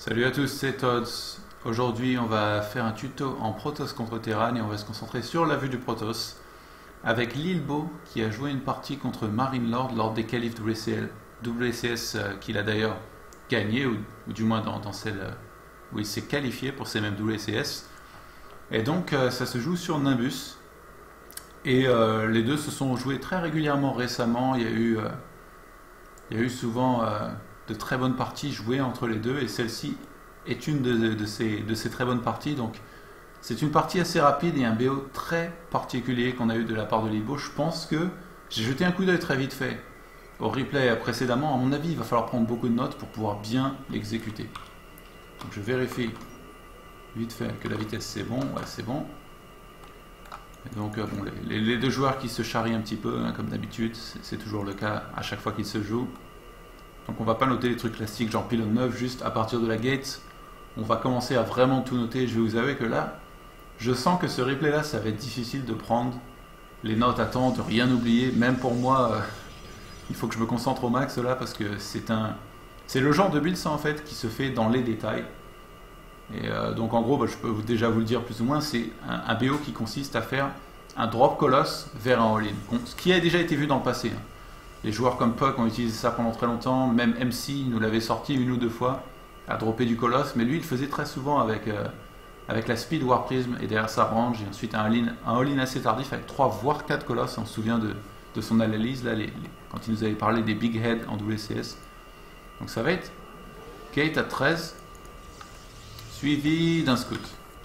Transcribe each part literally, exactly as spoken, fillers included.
Salut à tous, c'est Todds. Aujourd'hui, on va faire un tuto en Protoss contre Terran et on va se concentrer sur la vue du Protoss avec Lilbo qui a joué une partie contre Marine Lord lors des qualifs W C L. W C S euh, qu'il a d'ailleurs gagné, ou, ou du moins dans, dans celle euh, où il s'est qualifié pour ces mêmes W C S. Et donc, euh, ça se joue sur Nimbus. Et euh, les deux se sont joués très régulièrement récemment. Il y a eu, euh, il y a eu souvent euh, de très bonnes parties jouées entre les deux, et celle-ci est une de, de, de, ces, de ces très bonnes parties. Donc, c'est une partie assez rapide et un B O très particulier qu'on a eu de la part de Lilbo. Je pense que j'ai jeté un coup d'œil très vite fait au replay précédemment. À mon avis, il va falloir prendre beaucoup de notes pour pouvoir bien l'exécuter. Donc, je vérifie vite fait que la vitesse c'est bon. Ouais, c'est bon. Et donc, euh, bon, les, les deux joueurs qui se charrient un petit peu, hein, comme d'habitude, c'est toujours le cas à chaque fois qu'ils se jouent. Donc, on va pas noter les trucs classiques, genre pylône neuf, juste à partir de la gate. On va commencer à vraiment tout noter. Je vais vous avouer que là, je sens que ce replay là, ça va être difficile de prendre les notes à temps, de rien oublier. Même pour moi, euh, il faut que je me concentre au max là, parce que c'est un, c'est le genre de build ça en fait qui se fait dans les détails. Et euh, donc en gros, bah, je peux déjà vous le dire plus ou moins, c'est un, un B O qui consiste à faire un drop colosse vers un all-in, ce qui a déjà été vu dans le passé. Hein. Les joueurs comme Puck ont utilisé ça pendant très longtemps, même M C nous l'avait sorti une ou deux fois, à dropper du colosse, mais lui il le faisait très souvent avec, euh, avec la speed War Prism et derrière sa range, et ensuite un all-in un all-in assez tardif avec trois voire quatre colosses. On se souvient de, de son analyse là, les, les, quand il nous avait parlé des big heads en W C S. Donc ça va être Gate à treize, suivi d'un scout.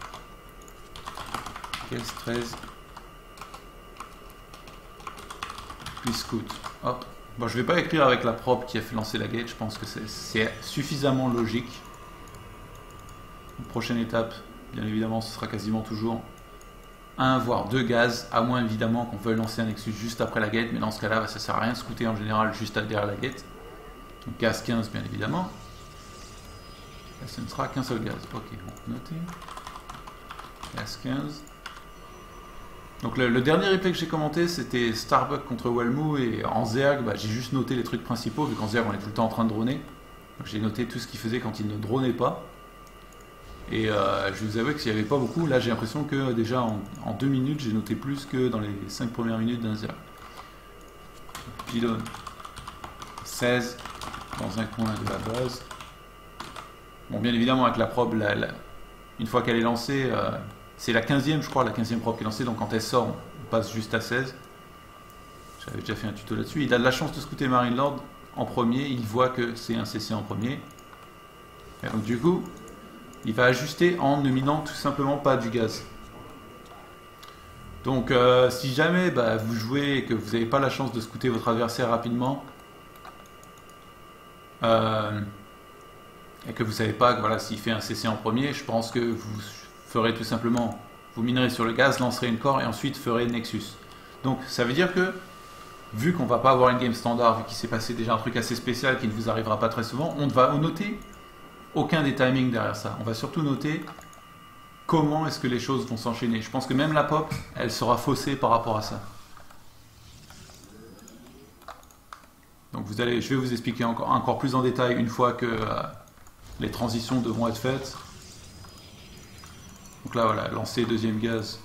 Gate treize, puis scout. Hop. Bon, je ne vais pas écrire avec la prop qui a fait lancer la gate, je pense que c'est suffisamment logique. La prochaine étape, bien évidemment, ce sera quasiment toujours un voire deux gaz, à moins évidemment qu'on veuille lancer un Nexus juste après la gate, mais dans ce cas-là, bah, ça ne sert à rien de scouter en général juste derrière la gate. Donc gaz quinze, bien évidemment. Là, ce ne sera qu'un seul gaz. Ok, on peut noter. Gaz quinze. Donc le, le dernier replay que j'ai commenté, c'était Starbuck contre Walmu, et en Zerg, bah, j'ai juste noté les trucs principaux, vu qu'en Zerg on est tout le temps en train de droner. Donc j'ai noté tout ce qu'il faisait quand il ne dronait pas. Et euh, je vous avoue qu'il n'y avait pas beaucoup. Là j'ai l'impression que déjà en, en deux minutes, j'ai noté plus que dans les cinq premières minutes d'un Zerg. Pylône seize dans un coin de la base. Bon, bien évidemment avec la probe, la, la, une fois qu'elle est lancée, euh, c'est la quinzième, je crois, la quinzième probe qui est lancée, donc quand elle sort, on passe juste à seize. J'avais déjà fait un tuto là-dessus. Il a de la chance de scouter Marine Lord en premier, il voit que c'est un C C en premier. Et donc du coup, il va ajuster en ne minant tout simplement pas du gaz. Donc euh, si jamais bah, vous jouez et que vous n'avez pas la chance de scouter votre adversaire rapidement, euh, et que vous ne savez pas que, voilà, s'il fait un C C en premier, je pense que vous ferez tout simplement, vous minerez sur le gaz, lancerez une core et ensuite ferez Nexus. Donc ça veut dire que, vu qu'on ne va pas avoir une game standard, vu qu'il s'est passé déjà un truc assez spécial qui ne vous arrivera pas très souvent, on ne va noter aucun des timings derrière ça. On va surtout noter comment est-ce que les choses vont s'enchaîner. Je pense que même la pop, elle sera faussée par rapport à ça. Donc vous allez, je vais vous expliquer encore, encore plus en détail une fois que euh, les transitions devront être faites. Donc là voilà, lancer deuxième gaz.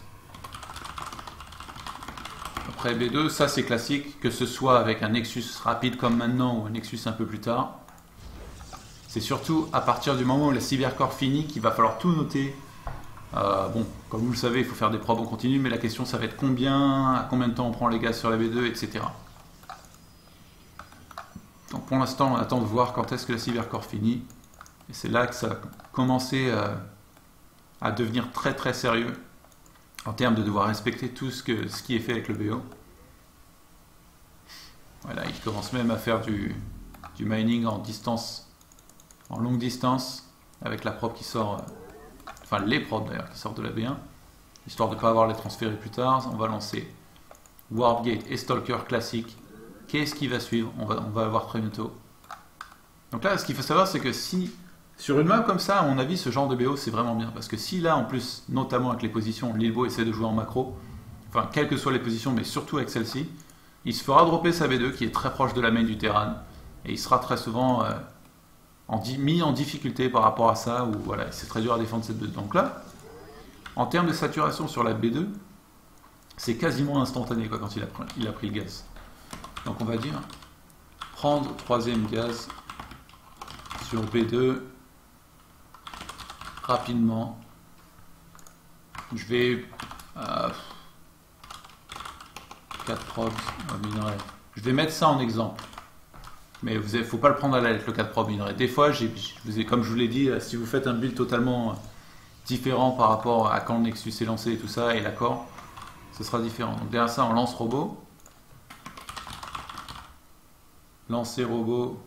Après B deux, ça c'est classique, que ce soit avec un Nexus rapide comme maintenant ou un Nexus un peu plus tard. C'est surtout à partir du moment où la cybercore finit qu'il va falloir tout noter. Euh, bon, comme vous le savez, il faut faire des probes en continu, mais la question ça va être combien, à combien de temps on prend les gaz sur la B deux, et cetera. Donc pour l'instant, on attend de voir quand est-ce que la cybercore finit. Et c'est là que ça va commencer euh, à devenir très très sérieux en termes de devoir respecter tout ce, que, ce qui est fait avec le B O. Voilà, il commence même à faire du, du mining en distance, en longue distance, avec la probe qui sort, euh, enfin les probes d'ailleurs qui sortent de la B un, histoire de ne pas avoir les transférer plus tard. On va lancer Warpgate et Stalker classique. Qu'est-ce qui va suivre? on va, on va le voir très bientôt. Donc là, ce qu'il faut savoir, c'est que si sur une map comme ça, à mon avis, ce genre de B O, c'est vraiment bien. Parce que si là, en plus, notamment avec les positions, Lilbo essaie de jouer en macro, enfin, quelles que soient les positions, mais surtout avec celle-ci, il se fera dropper sa B deux, qui est très proche de la main du Terran, et il sera très souvent euh, en, mis en difficulté par rapport à ça, ou voilà, c'est très dur à défendre cette B deux. Donc là, en termes de saturation sur la B deux, c'est quasiment instantané quoi, quand il a, il a pris le gaz. Donc on va dire prendre troisième gaz sur B deux rapidement. Je vais euh, quatre probes minerais. Je vais mettre ça en exemple. Mais il ne faut pas le prendre à la lettre, le quatre probes minerais. Des fois, j'ai, je vous ai, comme je vous l'ai dit, si vous faites un build totalement différent par rapport à quand le Nexus est lancé et tout ça, et l'accord, ce sera différent. Donc derrière ça, on lance robot. Lancer robot.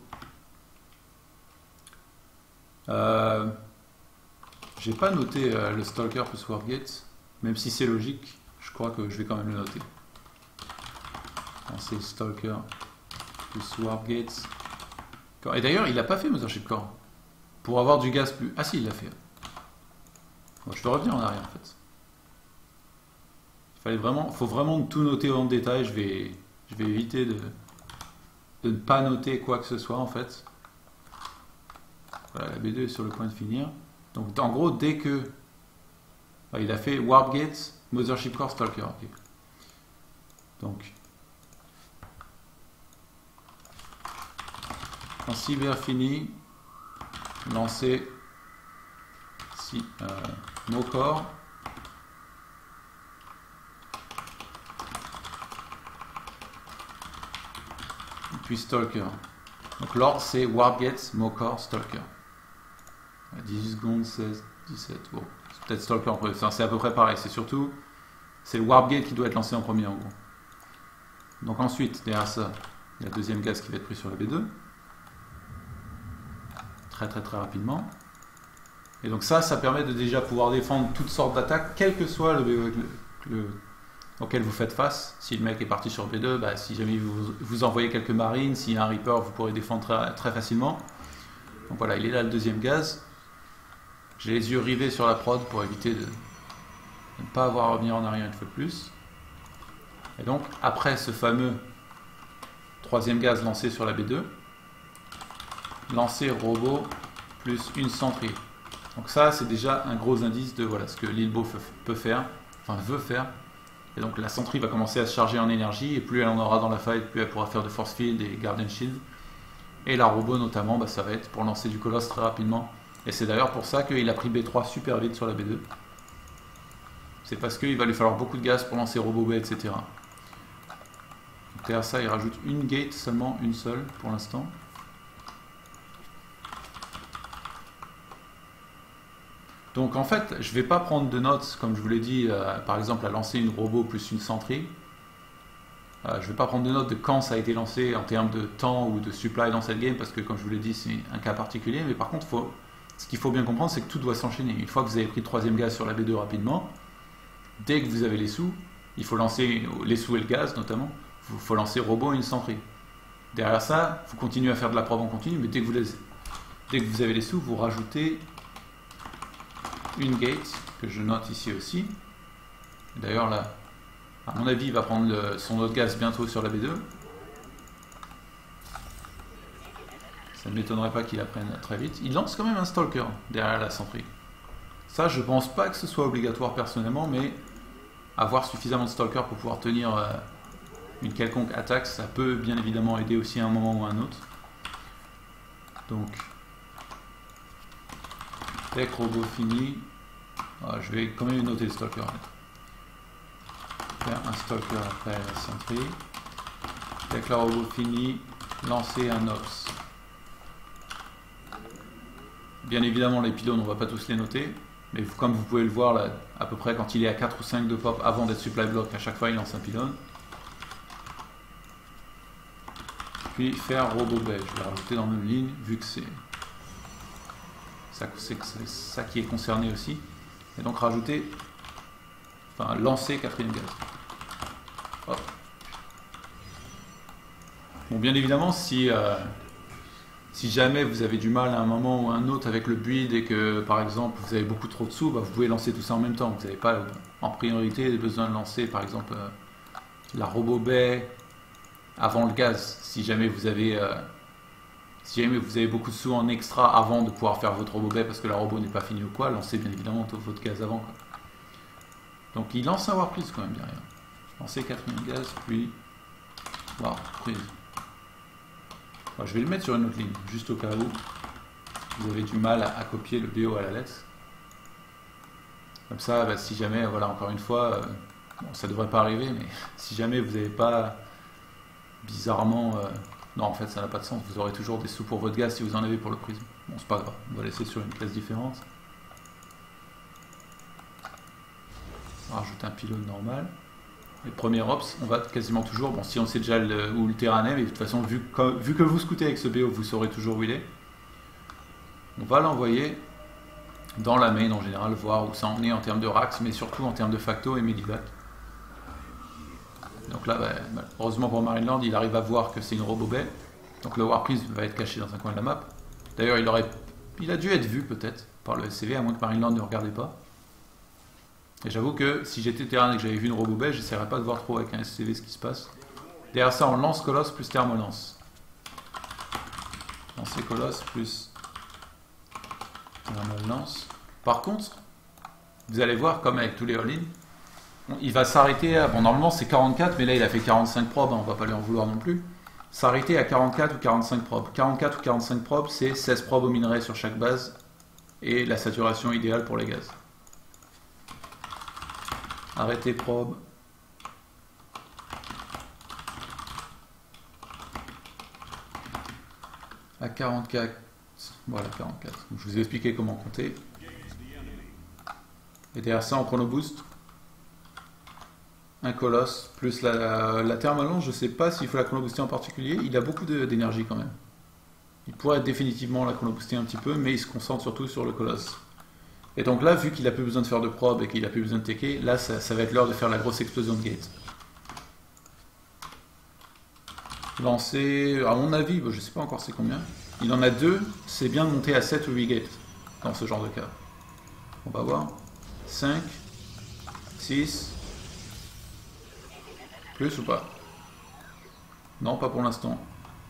Euh, J'ai pas noté euh, le Stalker plus Wargate, même si c'est logique, je crois que je vais quand même le noter. Lancer Stalker plus Wargate. Et d'ailleurs, il n'a pas fait Mothership Core. Pour avoir du gaz plus... Ah si, il l'a fait. Bon, je peux revenir en arrière en fait. Il fallait vraiment, faut vraiment tout noter en détail. Je vais, je vais éviter de, de ne pas noter quoi que ce soit en fait. Voilà, la B deux est sur le point de finir. Donc en gros, dès que bah, il a fait Warpgate, Mothership Core, Stalker. Okay. Donc quand cyber fini, lancer si, euh, Mocor. Puis Stalker. Donc l'ordre c'est Warpgate, Mocor, Stalker. dix-huit secondes, seize, dix-sept. Bon, c'est peut-être Stalker en premier. Enfin, c'est à peu près pareil. C'est surtout c'est le Warpgate qui doit être lancé en premier en gros. Donc ensuite, derrière ça, il y a le deuxième gaz qui va être pris sur la B deux. Très très très rapidement. Et donc ça, ça permet de déjà pouvoir défendre toutes sortes d'attaques, quel que soit le, le, le auquel vous faites face. Si le mec est parti sur B deux, bah, si jamais vous, vous envoyez quelques marines, s'il y a un Reaper, vous pourrez défendre très, très facilement. Donc voilà, il est là le deuxième gaz. J'ai les yeux rivés sur la prod pour éviter de, de ne pas avoir à revenir en arrière une fois de plus. Et donc, après ce fameux troisième gaz lancé sur la B deux, lancer robot plus une centrie. Donc ça, c'est déjà un gros indice de voilà, ce que l'Ilbo peut faire, enfin veut faire. Et donc la centrie va commencer à se charger en énergie, et plus elle en aura dans la fight, plus elle pourra faire de force field et guardian shield. Et la robot notamment, bah, ça va être pour lancer du colosse très rapidement. Et c'est d'ailleurs pour ça qu'il a pris B trois super vite sur la B deux. C'est parce qu'il va lui falloir beaucoup de gaz pour lancer robot B, et cetera. Donc derrière ça, il rajoute une gate seulement, une seule pour l'instant. Donc en fait, je ne vais pas prendre de notes, comme je vous l'ai dit, euh, par exemple à lancer une robot plus une centrie. Euh, je ne vais pas prendre de notes de quand ça a été lancé en termes de temps ou de supply dans cette game, parce que comme je vous l'ai dit, c'est un cas particulier. Mais par contre, faut, ce qu'il faut bien comprendre, c'est que tout doit s'enchaîner. Une fois que vous avez pris le troisième gaz sur la B deux rapidement, dès que vous avez les sous, il faut lancer les sous et le gaz notamment, il faut lancer robot et une centrie. Derrière ça, vous continuez à faire de la preuve en continu, mais dès que vous, les, dès que vous avez les sous, vous rajoutez une gate, que je note ici aussi. D'ailleurs là, à mon avis, il va prendre le, son autre gaz bientôt sur la B deux. Ça ne m'étonnerait pas qu'il apprenne très vite. Il lance quand même un Stalker derrière la centrie. Ça, je pense pas que ce soit obligatoire personnellement, mais avoir suffisamment de Stalker pour pouvoir tenir euh, une quelconque attaque, ça peut bien évidemment aider aussi à un moment ou à un autre. Donc, tech robot fini. Ah, je vais quand même noter le Stalker. Faire un Stalker après la centrie. Tech la robot fini. Lancer un Ops. Bien évidemment, les pylônes, on ne va pas tous les noter. Mais comme vous pouvez le voir, là, à peu près quand il est à quatre ou cinq de pop avant d'être supply block, à chaque fois il lance un pylône. Puis faire robot bay. Je vais rajouter dans la même ligne, vu que c'est ça, ça qui est concerné aussi. Et donc rajouter, enfin lancer quatrième gaz. Hop. Bon, bien évidemment, si, euh, si jamais vous avez du mal à un moment ou à un autre avec le build et que par exemple vous avez beaucoup trop de sous, bah, vous pouvez lancer tout ça en même temps. Vous n'avez pas en priorité besoin de lancer par exemple euh, la robot bay avant le gaz. Si jamais vous avez, euh, Si jamais vous avez beaucoup de sous en extra avant de pouvoir faire votre robot parce que la robot n'est pas finie ou quoi, lancez bien évidemment votre gaz avant. Quoi. Donc il lance un War Freeze quand même derrière. Lancez quatrième gaz, puis War Freeze. Bon, je vais le mettre sur une autre ligne, juste au cas où vous avez du mal à, à copier le B O à la lettre. Comme ça, bah, si jamais, voilà, encore une fois, euh, bon, ça devrait pas arriver, mais si jamais vous n'avez pas bizarrement... Euh, non, en fait, ça n'a pas de sens, vous aurez toujours des sous pour votre gaz si vous en avez pour le prisme. Bon, c'est pas grave, on va laisser sur une classe différente. On va rajouter un pylône normal. Les premiers ops, on va quasiment toujours, bon, si on sait déjà le, où le terrain est, mais de toute façon, vu que, vu que vous scoutez avec ce B O, vous saurez toujours où il est. On va l'envoyer dans la main en général, voir où ça en est en termes de racks, mais surtout en termes de facto et medivac. Donc là, bah, heureusement pour Marineland, il arrive à voir que c'est une robobet. Donc le War Freeze va être caché dans un coin de la map. D'ailleurs, il, aurait, il a dû être vu peut-être par le S C V, à moins que Marineland ne regardait pas. Et j'avoue que si j'étais terrain et que j'avais vu une robobet, j'essaierais pas de voir trop avec un S C V ce qui se passe. Derrière ça, on lance Colosse plus Thermolance. Lancer Colosse plus Thermolance. Par contre, vous allez voir, comme avec tous les all-in, il va s'arrêter à... Bon, normalement c'est quarante-quatre, mais là il a fait quarante-cinq probes, hein, on va pas lui en vouloir non plus. S'arrêter à quarante-quatre ou quarante-cinq probes. quarante-quatre ou quarante-cinq probes, c'est seize probes au minerai sur chaque base et la saturation idéale pour les gaz. Arrêter probe. À quarante-quatre. Voilà, quarante-quatre. Donc, je vous ai expliqué comment compter. Et derrière ça, on chrono boost. Un colosse, plus la, la thermalonge, je ne sais pas s'il faut la chrono-booster en particulier, il a beaucoup d'énergie quand même. Il pourrait définitivement la chrono-booster un petit peu, mais il se concentre surtout sur le colosse. Et donc là, vu qu'il n'a plus besoin de faire de probe et qu'il n'a plus besoin de tecker, là ça, ça va être l'heure de faire la grosse explosion de gate. Lancer, à mon avis, je ne sais pas encore c'est combien, il en a deux, c'est bien de monter à sept ou huit gates dans ce genre de cas. On va voir. cinq, six... Plus ou pas? Non, pas pour l'instant.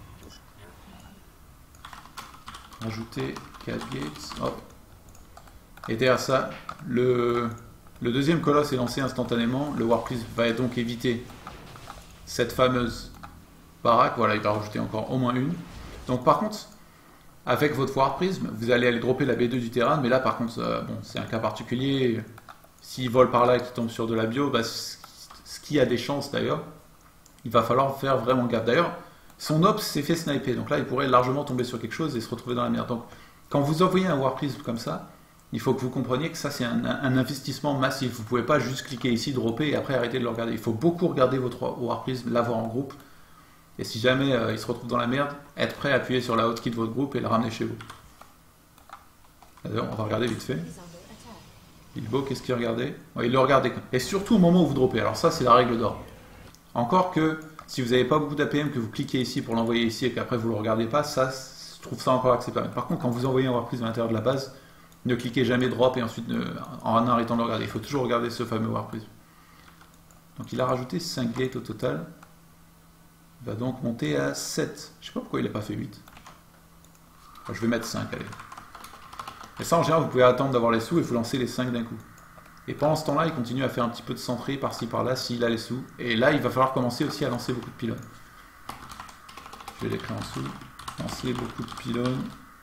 Ajouter quatre gates. Hop. Et derrière ça, le, le deuxième colosse est lancé instantanément. Le War Freeze va donc éviter cette fameuse baraque. Voilà, il va rajouter encore au moins une. Donc par contre, avec votre War Prism, vous allez aller dropper la B deux du terrain. Mais là, par contre, euh, bon, c'est un cas particulier. S'il vole par là et qu'il tombe sur de la bio, bah, ce qui a des chances d'ailleurs, il va falloir faire vraiment gaffe. D'ailleurs, son ops s'est fait sniper, donc là il pourrait largement tomber sur quelque chose et se retrouver dans la merde. Donc quand vous envoyez un War Prism comme ça, il faut que vous compreniez que ça c'est un, un investissement massif. Vous ne pouvez pas juste cliquer ici, dropper et après arrêter de le regarder. Il faut beaucoup regarder votre War Prism, l'avoir en groupe. Et si jamais euh, il se retrouve dans la merde, être prêt à appuyer sur la hotkey de votre groupe et le ramener chez vous. D'ailleurs, on va regarder vite fait. Bilbo, qu'est-ce qu'il regardait? Ouais, il le regardait. Et surtout au moment où vous droppez. Alors ça, c'est la règle d'or. Encore que, si vous n'avez pas beaucoup d'A P M, que vous cliquez ici pour l'envoyer ici et qu'après vous ne le regardez pas, ça, je trouve ça encore acceptable. Par contre, quand vous envoyez un War Prism à l'intérieur de la base, ne cliquez jamais drop et ensuite ne, en arrêtant de le regarder. Il faut toujours regarder ce fameux War Prism. Donc il a rajouté cinq gates au total. Il va donc monter à sept. Je ne sais pas pourquoi il n'a pas fait huit. Enfin, je vais mettre cinq, allez. Et ça, en général, vous pouvez attendre d'avoir les sous et vous lancez les cinq d'un coup. Et pendant ce temps-là, il continue à faire un petit peu de centré par-ci par-là s'il a les sous. Et là, il va falloir commencer aussi à lancer beaucoup de pylônes. Je vais l'écrire en dessous. Lancer beaucoup de pylônes.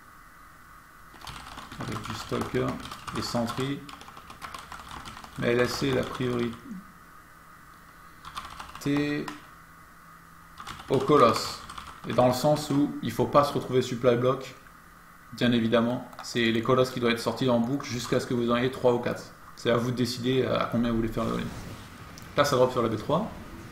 Avec du stalker et centré. Mais laisser la priorité au colosse. Et dans le sens où il ne faut pas se retrouver supply block. Bien évidemment, c'est les colosses qui doivent être sortis en boucle jusqu'à ce que vous en ayez trois ou quatre. C'est à vous de décider à combien vous voulez faire le all-in. Là, ça drop sur la B trois.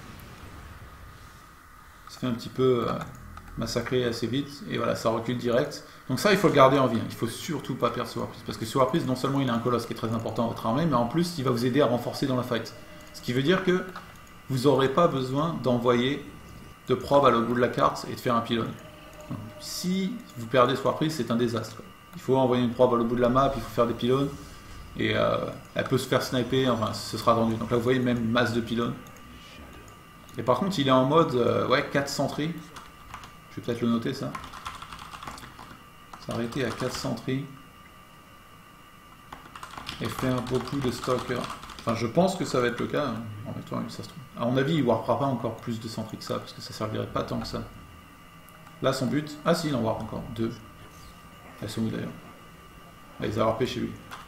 Ça fait un petit peu euh, massacrer assez vite. Et voilà, ça recule direct. Donc ça, il faut le garder en vie. Il ne faut surtout pas perdre ce War Prism. Parce que ce War Prism, non seulement il a un colosse qui est très important à votre armée, mais en plus, il va vous aider à renforcer dans la fight. Ce qui veut dire que vous n'aurez pas besoin d'envoyer de probe à l'autre bout de la carte et de faire un pylône. Donc, si vous perdez ce War Prism, c'est un désastre. Il faut envoyer une probe à l'autre bout de la map, il faut faire des pylônes. Et euh, elle peut se faire sniper, enfin ce sera tendu. Donc là vous voyez même masse de pylônes. Et par contre il est en mode euh, ouais, quatre centrés. Je vais peut-être le noter ça. s'arrêter à quatre sentries et faire beaucoup de stalkers. Enfin, je pense que ça va être le cas. En même temps, ça se trouve. À mon avis, il ne warpera pas encore plus de sentries que ça, parce que ça servirait pas tant que ça. Là, son but... Ah si, il en warp encore. Deux. Elles sont où d'ailleurs? Ah, ils ont warpé chez lui.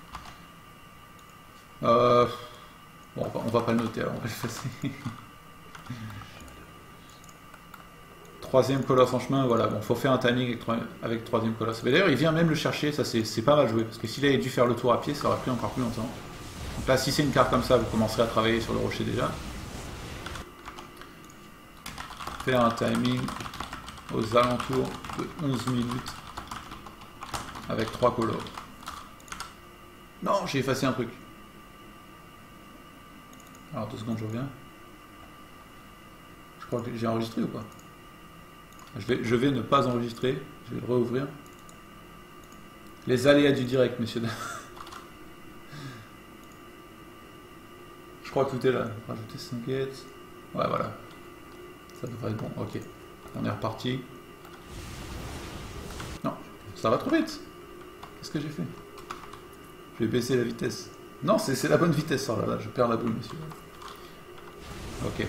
Euh... Bon, on va, on va pas le noter, alors on va l'effacer. Troisième colosse en chemin, voilà, bon, faut faire un timing avec, avec troisième colosse. Mais d'ailleurs, il vient même le chercher, ça c'est pas mal joué, parce que s'il avait dû faire le tour à pied, ça aurait pris encore plus longtemps. Donc là, si c'est une carte comme ça, vous commencerez à travailler sur le rocher déjà. Faire un timing aux alentours de onze minutes avec trois colos. Non, j'ai effacé un truc. Alors deux secondes, je reviens. Je crois que j'ai enregistré ou pas? Je vais, je vais ne pas enregistrer. Je vais le réouvrir. Les aléas du direct, messieurs dames. Je crois que tout est là. Rajouter cinq gates. Ouais, voilà. Ça devrait être bon. Ok. On est reparti. Non, ça va trop vite. Qu'est-ce que j'ai fait? Je vais baisser la vitesse. Non, c'est la bonne vitesse. Oh là là, je perds la boule, messieurs. Ok.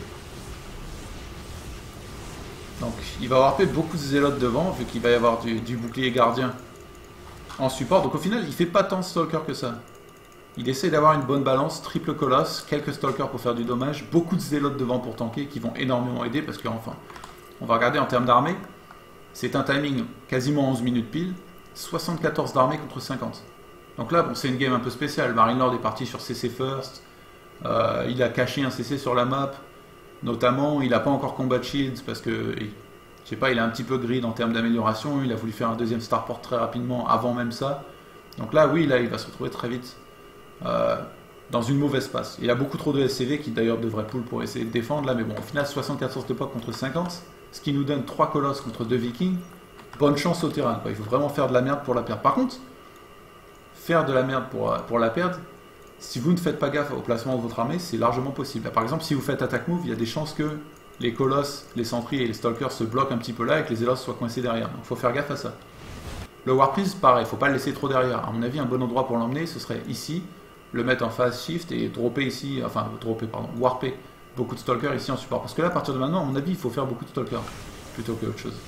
Donc il va warper beaucoup de zélotes devant, vu qu'il va y avoir du, du bouclier gardien en support. Donc au final, il fait pas tant de stalker que ça. Il essaie d'avoir une bonne balance, triple colosse, quelques stalkers pour faire du dommage, beaucoup de zélotes devant pour tanker qui vont énormément aider, parce que enfin, on va regarder en termes d'armée, c'est un timing quasiment onze minutes pile, soixante-quatorze d'armée contre cinquante. Donc là, bon, c'est une game un peu spéciale. Marine Lord est parti sur C C first, euh, il a caché un C C sur la map. Notamment, il n'a pas encore combat shields parce que, je sais pas, il est un petit peu grid en termes d'amélioration. Il a voulu faire un deuxième starport très rapidement avant même ça. Donc là, oui, là, il va se retrouver très vite euh, dans une mauvaise passe. Il a beaucoup trop de S C V qui d'ailleurs devrait pull pour essayer de défendre là, mais bon, au final, soixante-quatorze de pop contre cinquante, ce qui nous donne trois colosses contre deux vikings. Bonne chance au terrain, quoi. Il faut vraiment faire de la merde pour la perdre. Par contre, faire de la merde pour, pour la perdre, si vous ne faites pas gaffe au placement de votre armée, c'est largement possible. Là, par exemple, si vous faites attack move, il y a des chances que les colosses, les sentries et les stalkers se bloquent un petit peu là et que les élos soient coincés derrière. Donc il faut faire gaffe à ça. Le warpies, pareil, il ne faut pas le laisser trop derrière. À mon avis, un bon endroit pour l'emmener, ce serait ici, le mettre en phase shift et dropper ici, enfin, dropper, pardon, warper beaucoup de stalkers ici en support. Parce que là, à partir de maintenant, à mon avis, il faut faire beaucoup de stalkers plutôt que autre chose.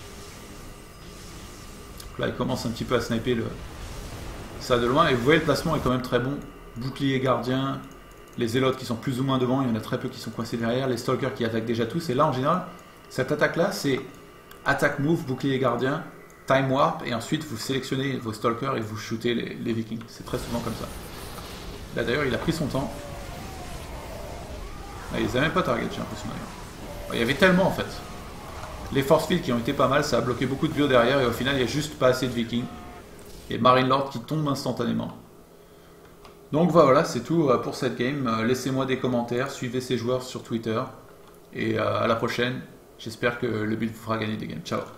Donc là, il commence un petit peu à sniper le... ça de loin et vous voyez, le placement est quand même très bon. Bouclier gardien, les zélotes qui sont plus ou moins devant, il y en a très peu qui sont coincés derrière, les stalkers qui attaquent déjà tous, et là en général, cette attaque-là, c'est attaque move, bouclier gardien, time warp, et ensuite vous sélectionnez vos stalkers et vous shootez les, les vikings. C'est très souvent comme ça. Là d'ailleurs, il a pris son temps. Là, il les a même pas target, j'ai l'impression d'ailleurs. Il y avait tellement en fait. Les force fields qui ont été pas mal, ça a bloqué beaucoup de bio derrière, et au final, il n'y a juste pas assez de vikings. Et Marine Lord qui tombe instantanément. Donc voilà, c'est tout pour cette game. Laissez-moi des commentaires, suivez ces joueurs sur Twitter. Et à la prochaine, j'espère que le build vous fera gagner des games. Ciao.